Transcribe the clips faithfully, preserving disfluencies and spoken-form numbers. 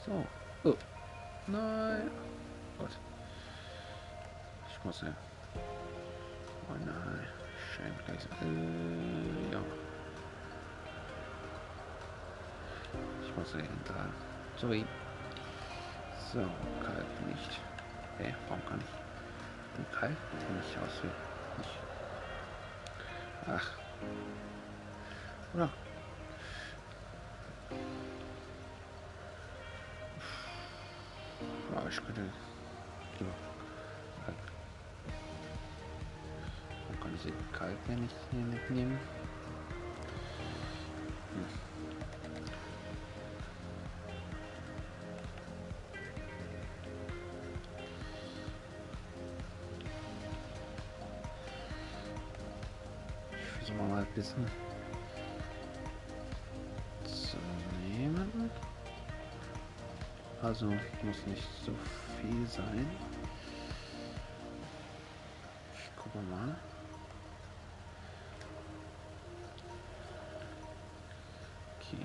So. Oh. Nein. Gott. Ich muss ja. Oh nein. Schön gleich. Äh, ja. Ich muss ja hinter. Sorry. So, kalt nicht. Hey, warum kann ich den kalt nicht auswählen? Nicht. Ach. Oder? Ja, ich könnte. Ja. Warum kann ich den kalt nicht hier mitnehmen? Hm. Ich versuche mal ein bisschen zu nehmen. Also muss nicht so viel sein. Ich gucke mal. Okay.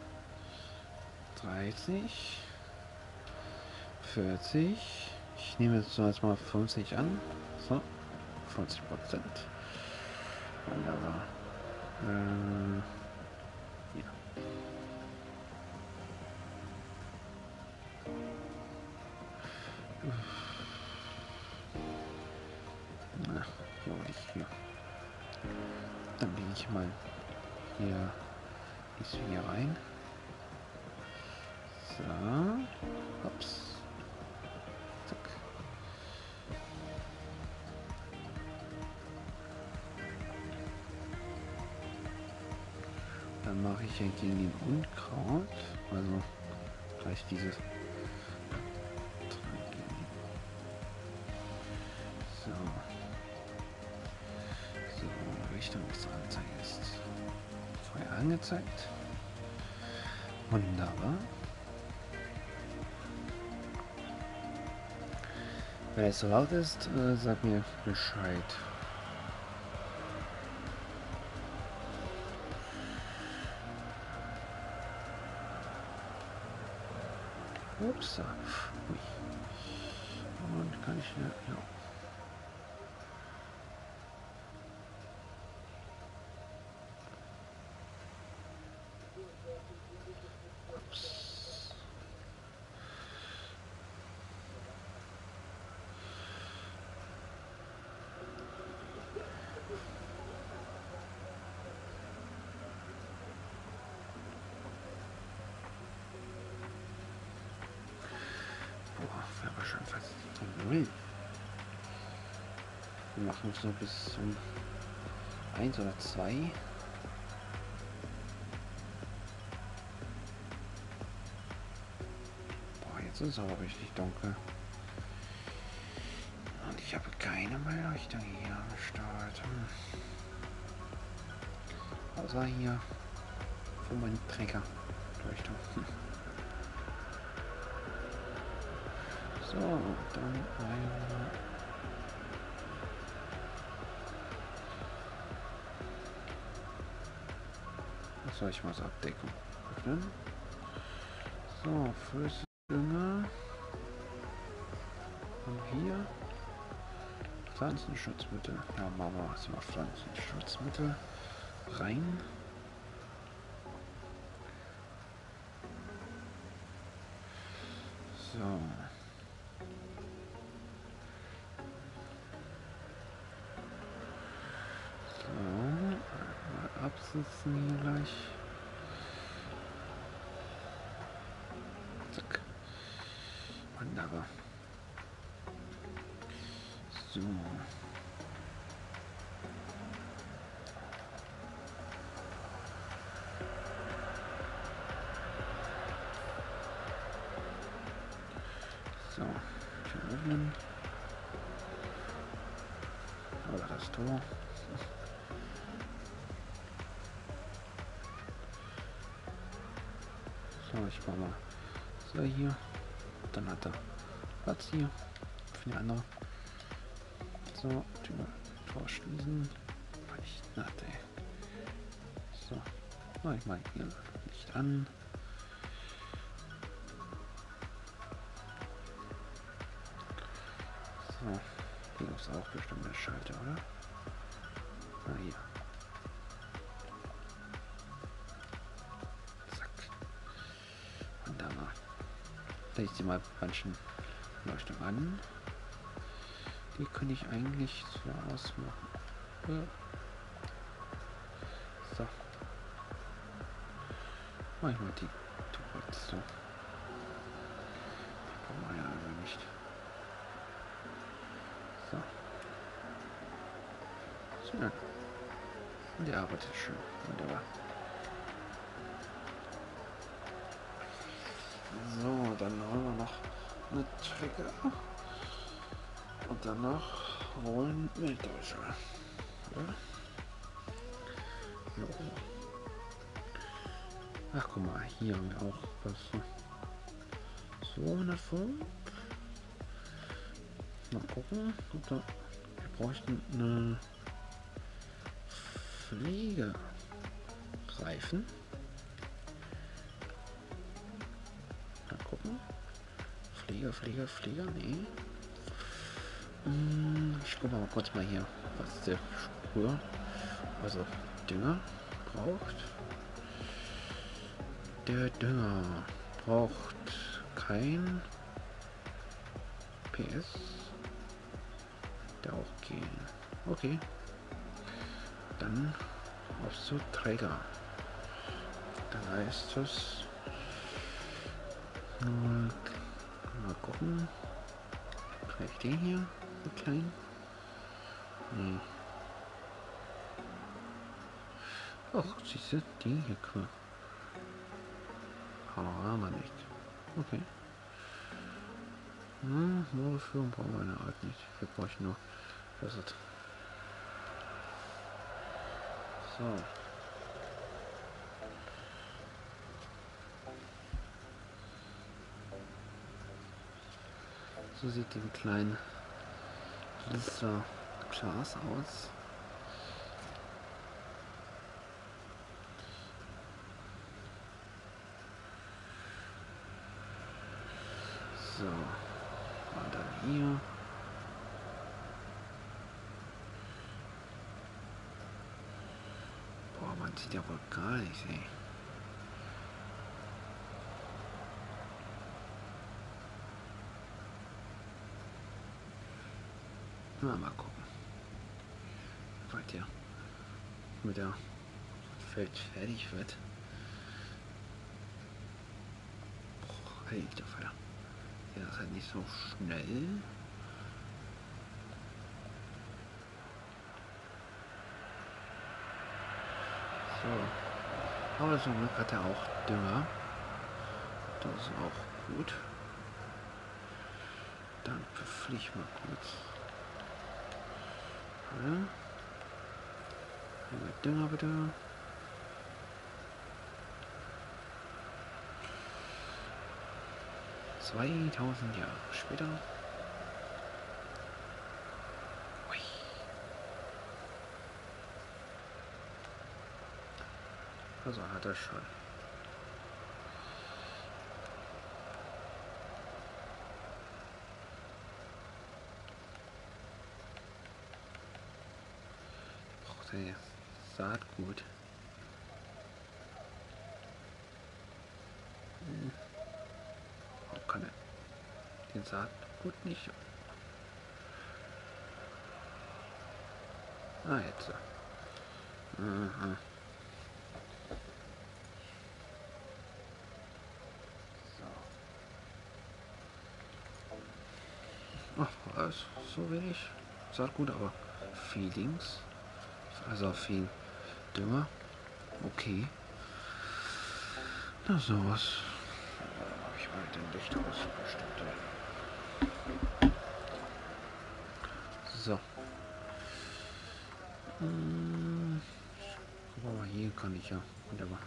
dreißig. vierzig. Ich nehme jetzt so erstmal fünfzig an. So. fünfzig Prozent. Wunderbar. Ähm, ja. Na, hier hole ich hier. Dann lege ich mal hier ist hier rein. So. Ups. Zack. Dann mache ich ja gegen den Unkraut. Also gleich dieses. So. So, Richtungsanzeige ist vorher angezeigt. Wunderbar. Wenn es so laut ist, äh, sag mir Bescheid. Ups. Ui. Und kann ich ja. ja. Ups. Boah, wäre schon fast null. Wir machen es nur bis zum eins oder zwei. Boah, jetzt ist es aber richtig dunkel. Und ich habe keine Beleuchtung hier am Start. Hm. Außer hier für meinen Träger. Leuchtung. Hm. So, dann einmal. So, ich muss Abdeckung öffnen. So, Flüssigdünger. Und hier Pflanzenschutzmittel. Ja, machen wir erstmal Pflanzenschutzmittel rein. So. So, mal absitzen hier gleich. Zack. Wunderbar. So. So, Tür öffnen. Oder das Tor. So, ich mach mal so hier. Dann hat er Platz hier für die andere. So, Tür, Tor schließen. Licht, so, mach ich mal hier Licht an. Oh, hier ist auch bestimmt der Schalter, oder? Ah, hier. Zack. Wunderbar. Ich sehe mal manchen Leuchtung an. Die kann ich eigentlich so ausmachen. Ja. So. Mach ich mal die Tupper zu. Die brauchen wir ja aber nicht. So. Schön. Und die arbeitet schön. Wunderbar. So, dann holen wir noch eine Trigger. Und danach holen Weltdeutsche. Ja? Jo. Ach, guck mal, hier haben wir auch was. zweihundertfünf. Mal gucken. Da, wir bräuchten eine Pflegereifen. Mal gucken. Pfleger, Pfleger, Pfleger, nee. Ich gucke mal kurz mal hier, was der Sprüher, also Dünger, braucht. Der Dünger braucht kein P S. Der auch gehen. Okay. Dann auf so Träger. Dann heißt das. Mal, mal gucken. Krieg ich den hier? So klein? Nee. Ach, siehst du, die hier cool. Haben wir nicht. Okay. Hm, Modeführung brauchen wir eine Art nicht. Wir brauchen nur das. So. So sieht die kleine Lisa Glas aus. So, und dann hier. Boah, man sieht ja wohl gar nicht, ey. Na, mal gucken. Bald ja mit der Feld fertig wird. Boah, alter Vater. Ja, das ist halt nicht so schnell. So. Aber zum Glück hat er auch Dünger. Das ist auch gut. Dann beflieg mal kurz. Ja. Einmal Dünger bitte. zweitausend Jahre später. Ui. Also hat er schon. Braucht er jetzt Saatgut? Hm. Warum kann er den Saatgut nicht? Ah, jetzt. Aha. Ach, also so wenig Saatgut, aber Feelings, also viel Dünger, okay. Na sowas. Habe ich mal den Licht ausgestattet. So. Hm. Guck mal, hier kann ich ja. Wunderbar.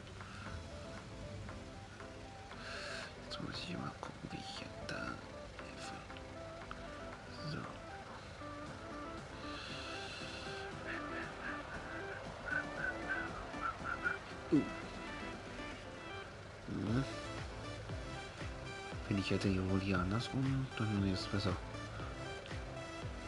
Jetzt muss ich hier mal gucken, wie ich hier da helfe. So. Uh. Hm. Wenn ich hätte hier wohl hier andersrum, dann ist es besser.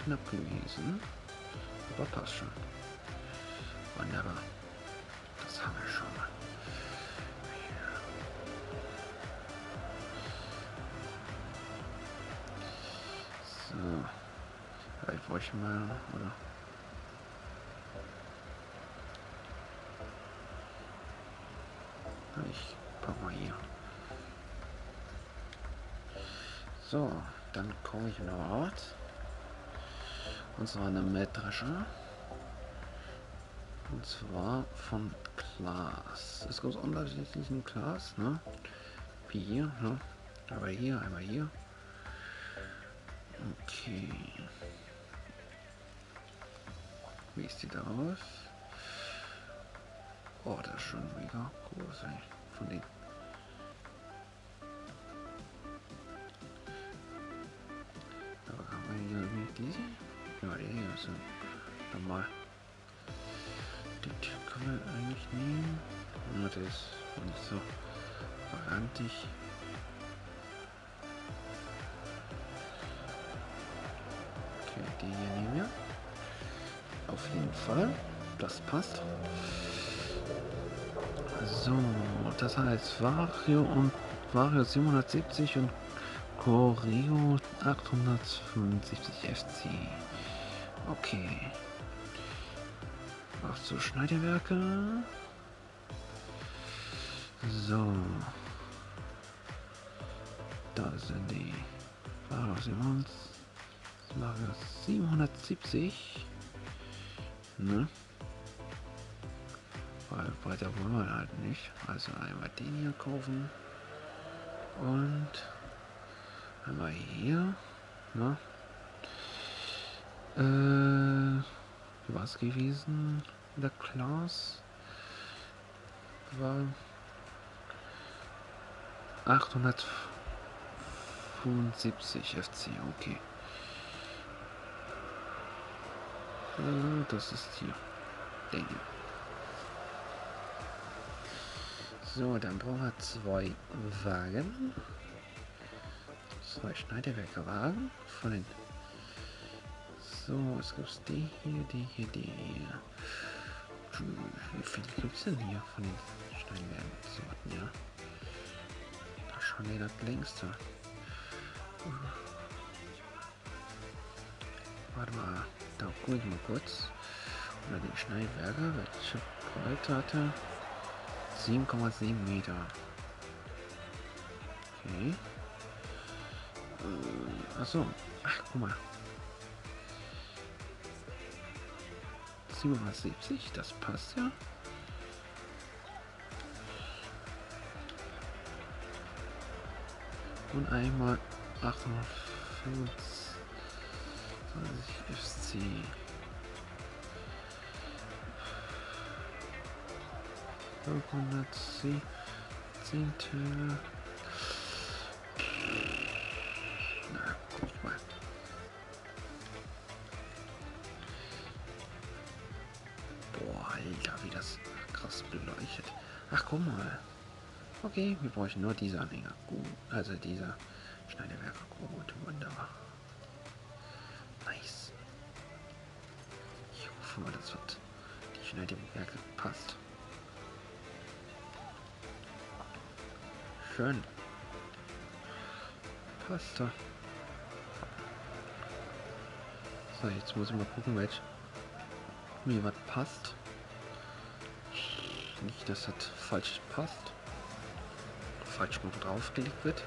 knapp gewesen. Aber passt schon. Wunderbar. Das haben wir schon mal. So. Ja, ich bräuchte mal, oder? Ich pack mal hier. So, dann komme ich noch Ort. Und zwar eine Mähdrescher. Und zwar von Klaas. Es gibt unterschiedlichen Klaas, ne? Wie hier, ne? Aber hier, einmal hier. Okay. Wie sieht die aus? Oh, das ist schon mega groß, ey. Von den. Aber haben wir hier irgendwie diese? Ja, die hier sind normal. Den können wir eigentlich nehmen. Nur das ist nicht so variantig. Okay, die hier nehmen wir. Auf jeden Fall. Das passt. So, das heißt Vario und Vario siebenhundertsiebzig und Choreo achthundertfünfundsiebzig F C. Okay. Auch zu Schneiderwerke. So. Da sind die Vario siebenhundertsiebzig. Ne? Weil weiter wollen wir halt nicht. Also einmal den hier kaufen. Und einmal hier. Ne? Äh, was gewesen? Der Klaas war achthundertfünfundsiebzig F C. Okay. Äh, das ist hier. Denke. So, dann brauchen wir zwei Wagen. Zwei Schneiderwerke-Wagen. Von den. So, es gibt die hier, die hier, die hier. Wie viele gibt es denn hier von den Schneiderwerken-Sorten, ja? Da schon der das längste. Warte mal, da gucke ich mal kurz. Oder den Schneidwerker, welche Breite hatte. sieben Komma sieben Meter. Okay. Äh, achso. Ach, guck mal. siebenhundertsiebzig, das passt ja. Und einmal achthundertfünfundzwanzig F C. fünfhundertzehn Zehntel. Na, guck mal. Boah, Alter, wie das krass beleuchtet. Ach, guck mal. Okay, wir brauchen nur diese Anhänger. Gut, also dieser Schneiderwerke. Gut, wunderbar. Nice. Ich hoffe mal, das wird die Schneiderwerke passt. Schön. Passt da. So, jetzt muss ich mal gucken, welch mir was passt. Nicht, dass das falsch passt. Falsch noch draufgelegt wird.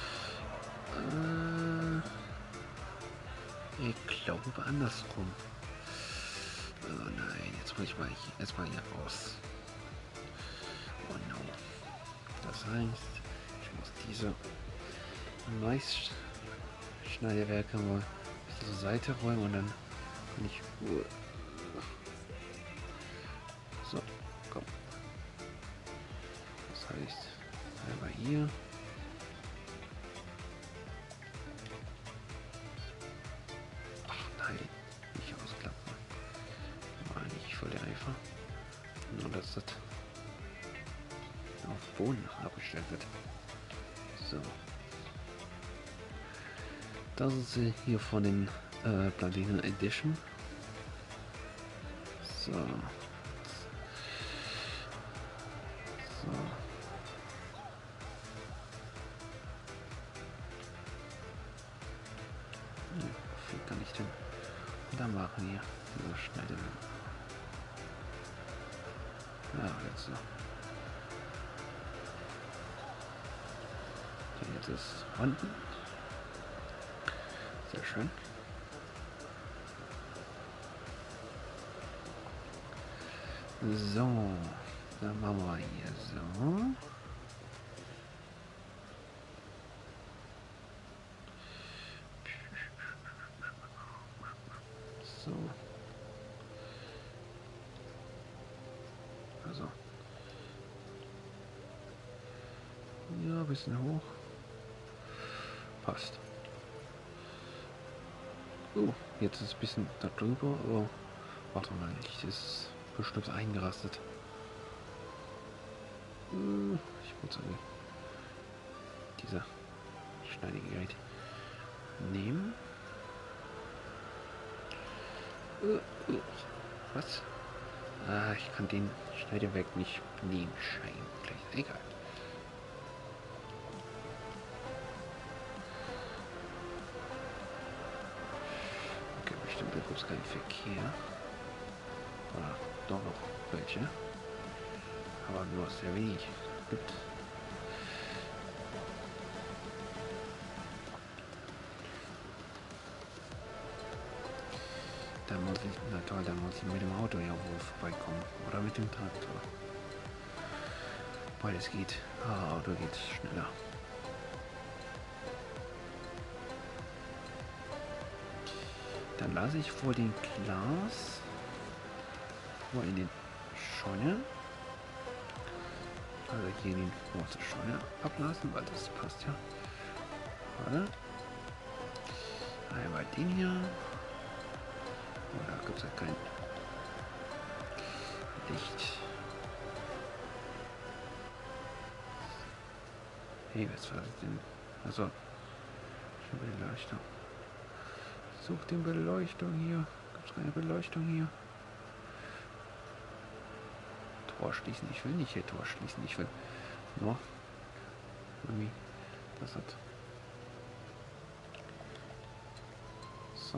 Äh, ich glaube andersrum. Oh nein, jetzt muss ich mal hier, erstmal hier raus. Oh no. Das heißt, ich muss diese Mais-Schneiderwerke mal zur Seite räumen und dann kann ich. So, komm. Das heißt, einmal hier. Ach nein, nicht ausklappen. War nicht voll der Eifer. Nur dass das auf Boden abgestellt wird. So. Das ist hier von den Äh, Platinum Edition. So. So. Ja, viel kann ich denn da machen hier? Diese Schneide. Ja, jetzt so. Okay, jetzt ist unten. Sehr schön. So, dann machen wir hier so. So. Also. Ja, ein bisschen hoch. Passt. Oh, jetzt ist es ein bisschen darüber, aber warte mal, ich ist bestimmt eingerastet. Ich muss sagen, dieser schneidige Gerät nehmen. Was? Ah, ich kann den Schneidewerk nicht nehmen. Scheinbar. Egal. Okay, bestimmt gibt es keinen Verkehr. Oder doch noch welche. Aber nur sehr wenig gibt. Da muss ich, na toll, da muss ich mit dem Auto ja wohl vorbeikommen. Oder mit dem Traktor. Beides geht. Ah, Auto geht schneller. Dann lasse ich vor dem Glas vor in den Scheune. Also hier in den großen Scheune ablassen, weil das passt ja. Warte. Einmal den hier. Oh, da gibt es ja kein Licht. Hey, was war das denn? Also, Beleuchtung. Such den Beleuchtung hier. Gibt es keine Beleuchtung hier? Tor schließen. Ich will nicht hier Tor schließen. Ich will nur irgendwie das hat. So.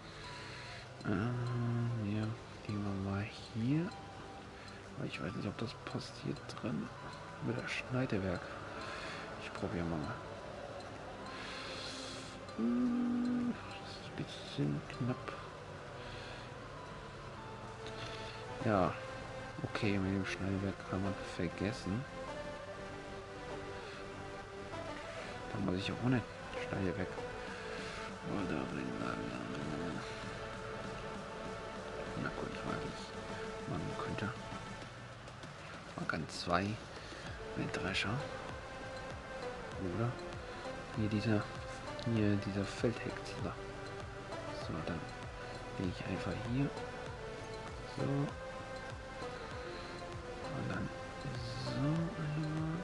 Ähm, ja, gehen wir mal hier. Aber ich weiß nicht, ob das passt hier drin mit das Schneidewerk. Ich probiere mal. Hm, das ist ein bisschen knapp. Ja, okay, mit dem Schneidewerk kann man vergessen. Da muss ich auch ohne Schneidewerk. Oder na gut, ich weiß nicht. Man könnte. Man kann zwei mit Drescher. Oder hier dieser hier dieser Feldhexler. So, dann gehe ich einfach hier. So. Und dann so einmal.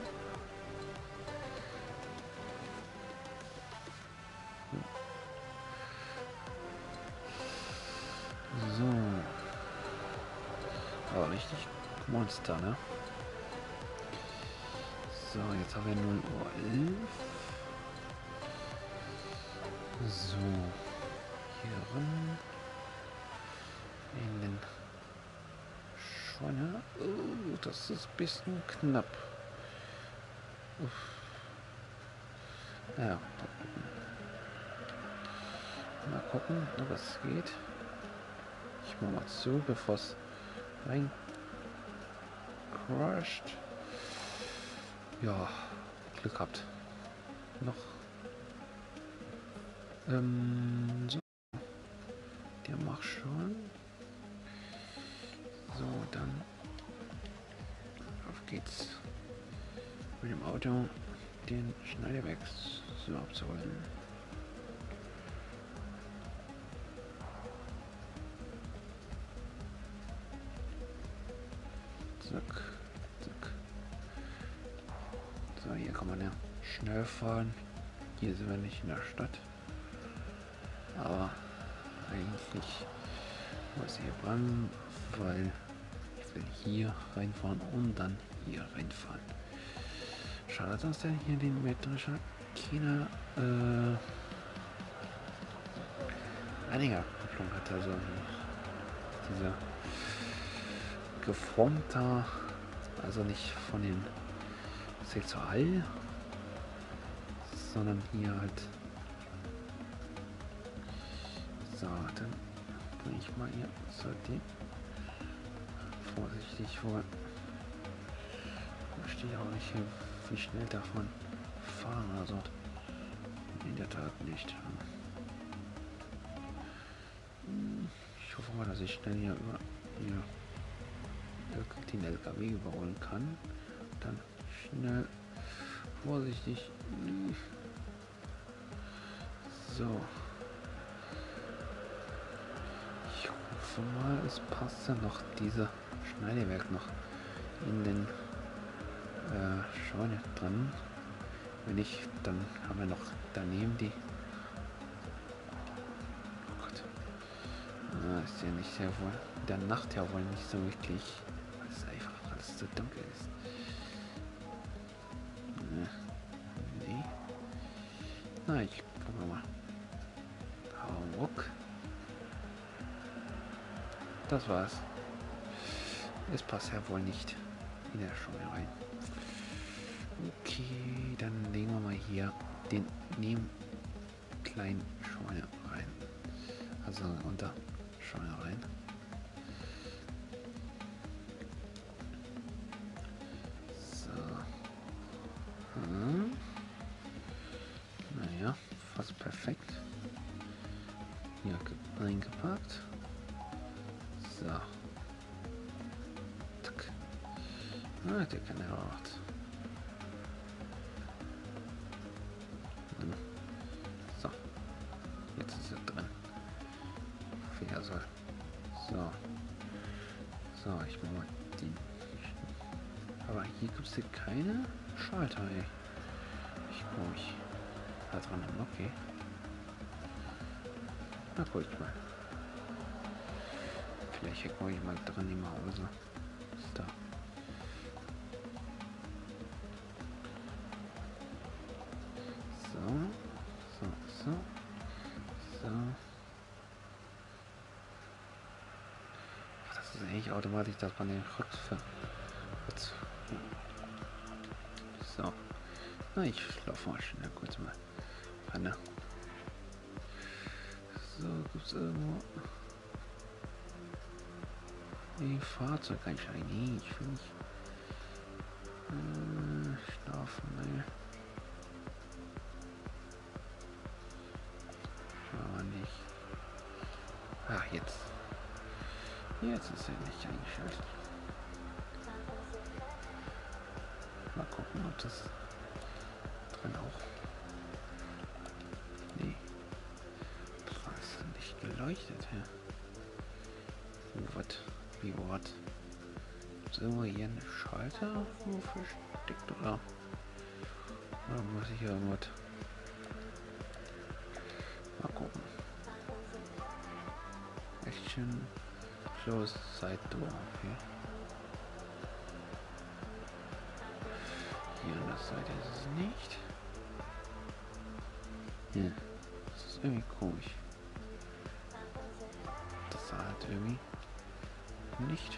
So. Aber richtig Monster, ne? So, jetzt haben wir null Uhr elf. So. Hier ran. In den Scheune. Oh, das ist ein bisschen knapp. Uff. Ja. Mal gucken, ob es geht. Ich mach mal zu, bevor es rein crasht. Ja, Glück gehabt. Noch. Ähm, so. Der macht schon. So, dann auf geht's. Mit dem Auto den Schneidewerk so abzuholen. Zack, zack. So, hier kann man ja schnell fahren. Hier sind wir nicht in der Stadt. Aber eigentlich was hier ran, weil ich will hier reinfahren und dann hier reinfahren. Schade, dass der hier den metrischer keine äh, Anhängerkupplung hat, also dieser geformter, also nicht von den C zu All, sondern hier halt. So, dann bringe ich mal hier so den vorsichtig vor. Ich stehe auch nicht, wie schnell davon fahren oder so. In der Tat nicht. Ich hoffe mal, dass ich schnell hier über hier den L K W überholen kann. Dann schnell, vorsichtig. So. Ich hoffe mal, es passt ja noch diese Schneidewerk noch in den äh, Scheune dran. Wenn nicht, dann haben wir noch daneben die. Oh Gott. Ah, ist ja nicht sehr wohl. In der Nacht ja wohl nicht so wirklich. Weil es einfach alles so dunkel ist. Nee. Na, ich gucke mal. Ruck. Das war's. Es passt ja wohl nicht in der Scheune rein. Okay, dann legen wir mal hier den neben kleinen Scheune rein. Also unter Scheune rein. So. Hm. Naja, fast perfekt. Hier reingepackt. So. Zack. Ah, der kann ja auch. So. Jetzt ist er drin. Wie er soll. So. So, ich mach mal den. Aber hier gibt es hier keine Schalter, ey. Ich komme mich da dran am. Okay. Na guck mal. Vielleicht hängt man mal dran im Hause. Ist da. So. So, so. So. Ach, das ist eigentlich automatisch, dass man den Rücks. So. Na, ich laufe mal schnell kurz mal ran. So, gibt es irgendwo ein Fahrzeugeinsteig? Nee, ich will nicht äh, schlafen, ne. Aber nicht. Ach, jetzt. Jetzt ist er nicht eingeschaltet. Mal gucken, ob das drin auch. Nee. Das ist nicht geleuchtet, ja. Wo, was? Wie, was? Gibt es irgendwo hier einen Schalter wo versteckt, oder? Oder muss ich hier irgendwas? Mal gucken. Action. Close Side Door, okay. Hier an der Seite ist es nicht. Ja, das ist irgendwie komisch. Das halt irgendwie nicht.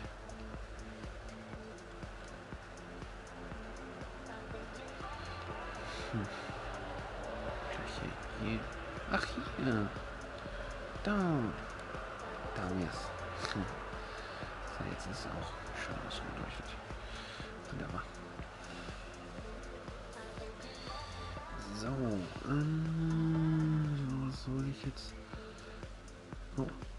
Hm. Vielleicht hier, hier. Ach, hier. Da. Da haben wir es. Hm. So, jetzt ist es auch schön ausgeleuchtet. Wunderbar. So, ähm, was soll ich jetzt? Oh,